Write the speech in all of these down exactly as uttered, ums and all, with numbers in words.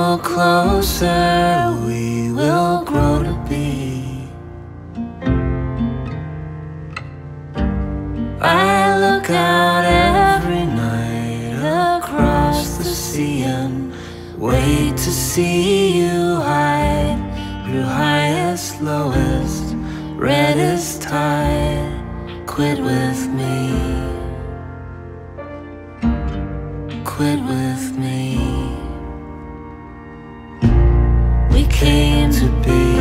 no closer we will grow to be. I look out every night across the sea and wait to see you hide through highest, lowest, reddest tide. Quit with me, quit with me. We came to be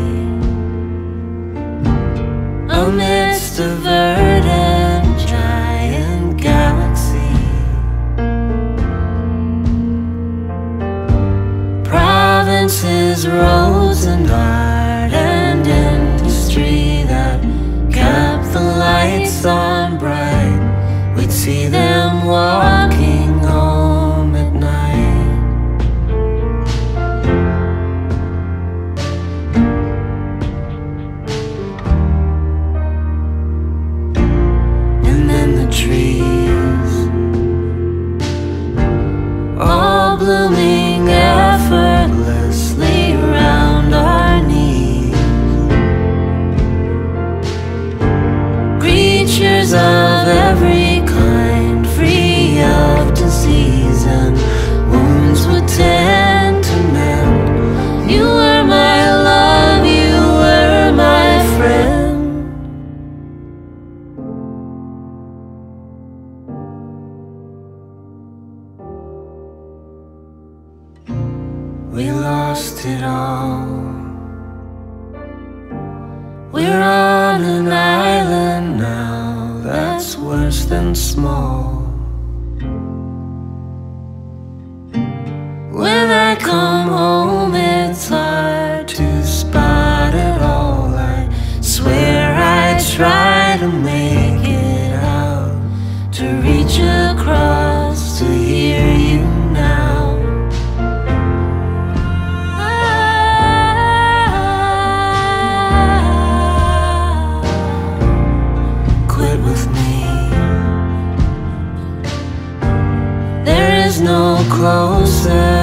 amidst a verdant giant galaxy. Provinces, roads and art and industry that kept the lights on bright. We'd see them walking home at night. And then the trees, all blooming effortlessly round our knees. Creatures of every kind, free of disease, and wounds would tend to mend. You were my love, you were my friend. We lost it all. We're on an island now that's worse than small. When I come home, it's hard to spot it all. I swear I try to make it out, to reach across, to hear you now. Quit with me. There is no closer